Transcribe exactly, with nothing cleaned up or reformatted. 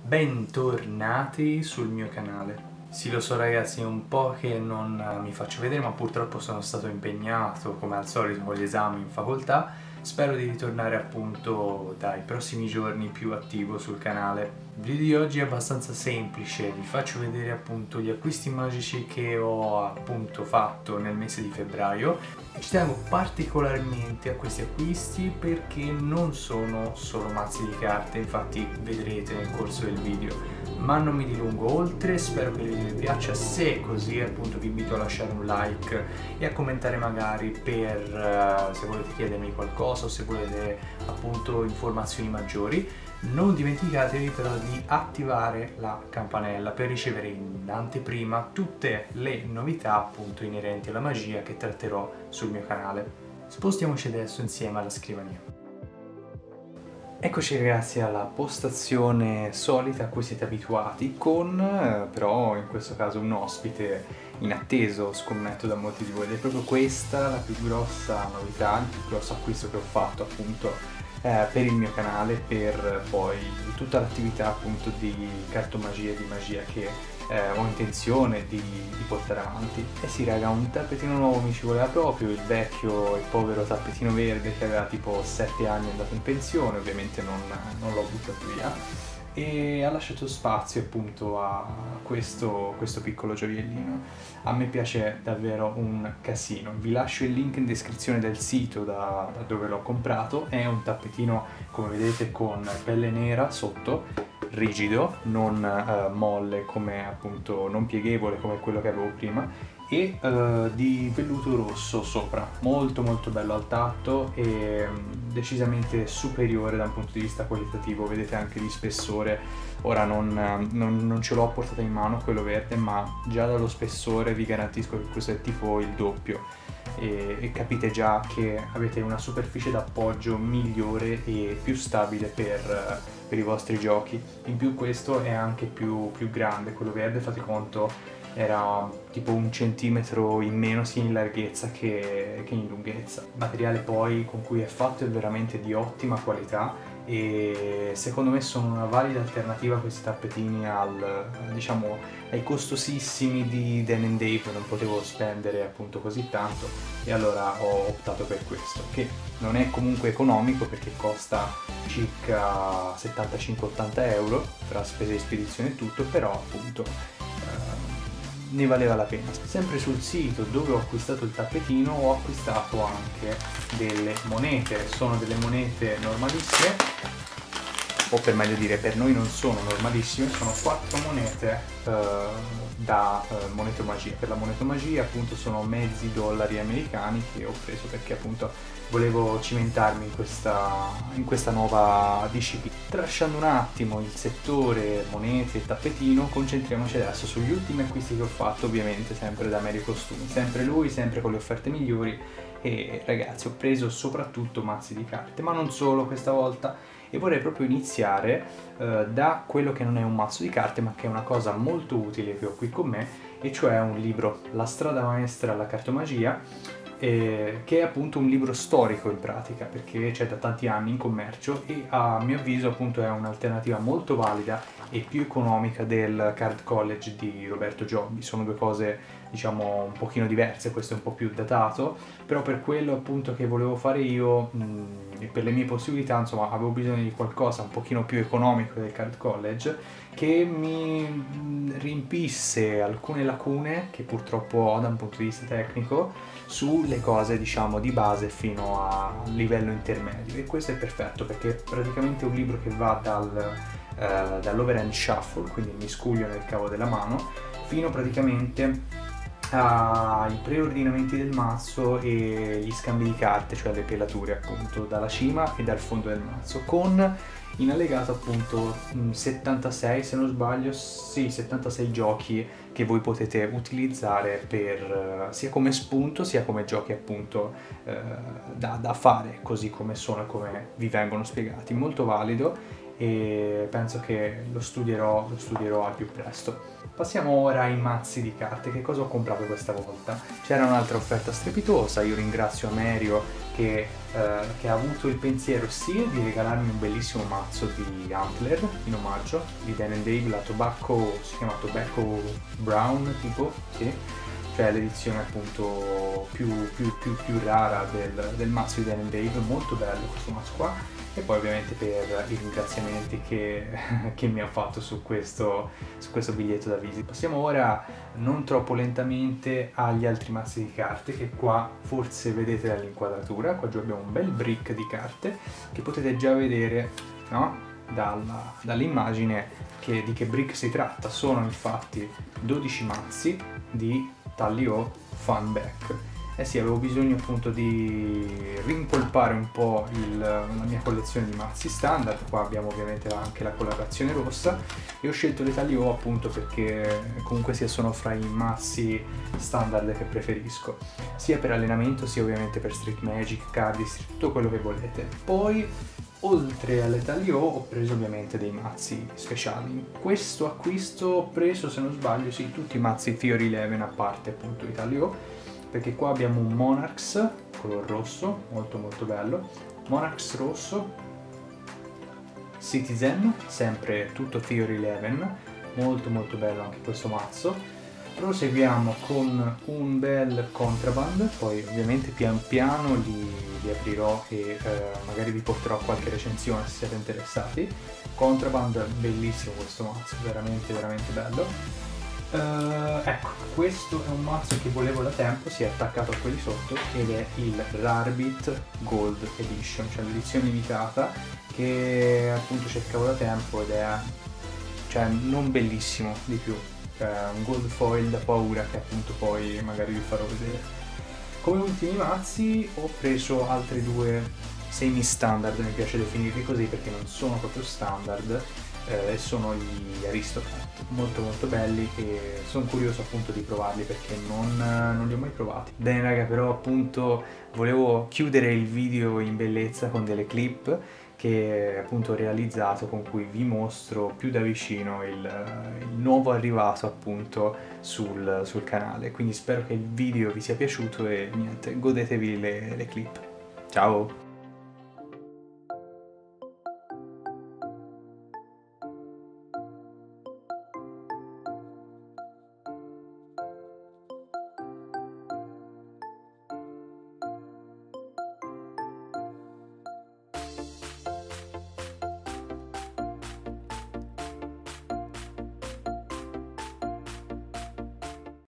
Bentornati sul mio canale. Sì, lo so ragazzi, è un po' che non mi faccio vedere, ma purtroppo sono stato impegnato come al solito con gli esami in facoltà. Spero di ritornare appunto dai prossimi giorni più attivo sul canale. Il video di oggi è abbastanza semplice, vi faccio vedere appunto gli acquisti magici che ho appunto fatto nel mese di febbraio. Ci tengo particolarmente a questi acquisti perché non sono solo mazzi di carte, infatti vedrete nel corso del video, ma non mi dilungo oltre. Spero che il video vi piaccia. Se è così appunto vi invito a lasciare un like e a commentare magari per uh, se volete chiedermi qualcosa o se volete appunto informazioni maggiori. Non dimenticatevi però di attivare la campanella per ricevere in anteprima tutte le novità appunto inerenti alla magia che tratterò sul mio canale. Spostiamoci adesso insieme alla scrivania. Eccoci ragazzi alla postazione solita a cui siete abituati, con eh, però in questo caso un ospite inatteso, scommetto da molti di voi, ed è proprio questa la più grossa novità, il più grosso acquisto che ho fatto appunto eh, per il mio canale, per poi tutta l'attività appunto di cartomagia e di magia che eh, ho intenzione di, di portare avanti. E sì raga, un tappetino nuovo mi ci voleva proprio, il vecchio e povero tappetino verde che aveva tipo sette anni è andato in pensione, ovviamente non, non l'ho buttato via, e ha lasciato spazio appunto a questo, questo piccolo gioiellino. A me piace davvero un casino. Vi lascio il link in descrizione del sito da, da dove l'ho comprato. È un tappetino, come vedete, con pelle nera sotto, rigido, non uh, molle come appunto, non pieghevole come quello che avevo prima, e uh, di velluto rosso sopra, molto molto bello al tatto e um, decisamente superiore da un punto di vista qualitativo. Vedete anche di spessore, ora non, non, non ce l'ho a portata in mano quello verde, ma già dallo spessore vi garantisco che questo è tipo il doppio e, e capite già che avete una superficie d'appoggio migliore e più stabile per, per i vostri giochi. In più questo è anche più, più grande, quello verde fate conto era tipo un centimetro in meno sia in larghezza che, che in lunghezza. Il materiale poi con cui è fatto è veramente di ottima qualità e secondo me sono una valida alternativa a questi tappetini al, diciamo, ai costosissimi di Dan and Dave. Non potevo spendere appunto così tanto e allora ho optato per questo, che non è comunque economico perché costa circa settantacinque ottanta euro tra spese di spedizione e tutto, però appunto ne valeva la pena. Sempre sul sito dove ho acquistato il tappetino ho acquistato anche delle monete. Sono delle monete normalissime, o per meglio dire per noi non sono normalissime, sono quattro monete eh, da eh, Moneto Magia. Per la Moneto Magia appunto sono mezzi dollari americani che ho preso perché appunto volevo cimentarmi in questa, in questa nuova disciplina. Tralasciando un attimo il settore monete e tappetino, concentriamoci adesso sugli ultimi acquisti che ho fatto, ovviamente sempre da Merio Costumi, sempre lui, sempre con le offerte migliori. E ragazzi, ho preso soprattutto mazzi di carte, ma non solo questa volta, e vorrei proprio iniziare eh, da quello che non è un mazzo di carte ma che è una cosa molto utile che ho qui con me, e cioè un libro, La strada maestra alla cartomagia, eh, che è appunto un libro storico in pratica perché c'è da tanti anni in commercio e a mio avviso appunto è un'alternativa molto valida e più economica del Card College di Roberto Giobbi. Sono due cose diciamo un pochino diverse, questo è un po' più datato, però per quello appunto che volevo fare io mh, e per le mie possibilità insomma avevo bisogno di qualcosa un pochino più economico del Card College che mi riempisse alcune lacune che purtroppo ho da un punto di vista tecnico sulle cose diciamo di base fino a livello intermedio, e questo è perfetto perché è praticamente un libro che va dal Uh, dall'overhand shuffle, quindi il miscuglio nel cavo della mano, fino praticamente ai preordinamenti del mazzo e gli scambi di carte, cioè le pelature appunto dalla cima e dal fondo del mazzo, con in allegato appunto settantasei, se non sbaglio, sì, settantasei giochi che voi potete utilizzare per sia come spunto sia come giochi appunto eh, da, da fare così come sono e come vi vengono spiegati. Molto valido. e penso che lo studierò, lo studierò al più presto. Passiamo ora ai mazzi di carte. Che cosa ho comprato questa volta? C'era un'altra offerta strepitosa, io ringrazio Amerio che, eh, che ha avuto il pensiero sia di regalarmi un bellissimo mazzo di Antler in omaggio, di Dan and Dave, la Tobacco, si chiama Tobacco Brown tipo, sì, cioè l'edizione appunto più, più, più, più rara del, del mazzo di Dan and Dave, molto bello questo mazzo qua. E poi ovviamente per i ringraziamenti che, che mi ha fatto su questo, su questo biglietto da visita. Passiamo ora non troppo lentamente agli altri mazzi di carte, che qua forse vedete dall'inquadratura. Qua giù abbiamo un bel brick di carte che potete già vedere, no? Dalla, dall'immagine che, di che brick si tratta. Sono infatti dodici mazzi di Tally-O Fun Back. Eh sì, avevo bisogno appunto di rimpolpare un po' il, la mia collezione di mazzi standard. Qua abbiamo ovviamente anche la colorazione rossa e ho scelto le Tally-O appunto perché comunque sia sono fra i mazzi standard che preferisco, sia per allenamento sia ovviamente per Street Magic, Cardistry, tutto quello che volete. Poi oltre alle Tally-O ho preso ovviamente dei mazzi speciali. In questo acquisto ho preso, se non sbaglio, sì, tutti i mazzi Theory undici a parte appunto i Tally-O, perché qua abbiamo un Monarchs color rosso, molto molto bello, Monarchs rosso, Citizen, sempre tutto Theory undici, molto molto bello anche questo mazzo. Proseguiamo con un bel Contraband, poi ovviamente pian piano li, li aprirò e eh, magari vi porterò qualche recensione se siete interessati. Contraband, bellissimo questo mazzo, veramente veramente bello. Uh, ecco, questo è un mazzo che volevo da tempo, si è attaccato a quelli sotto, ed è il Rarbit Gold Edition, cioè l'edizione limitata che appunto cercavo da tempo ed è, cioè, non bellissimo di più, cioè un gold foil da paura che appunto poi magari vi farò vedere. Come ultimi mazzi ho preso altri due semi standard, mi piace definirli così perché non sono proprio standard, e eh, sono gli Aristocrat, molto molto belli e sono curioso appunto di provarli perché non, non li ho mai provati. Bene raga, però appunto volevo chiudere il video in bellezza con delle clip che appunto ho realizzato, con cui vi mostro più da vicino il, il nuovo arrivato appunto sul, sul canale. Quindi spero che il video vi sia piaciuto e niente, godetevi le, le clip. Ciao!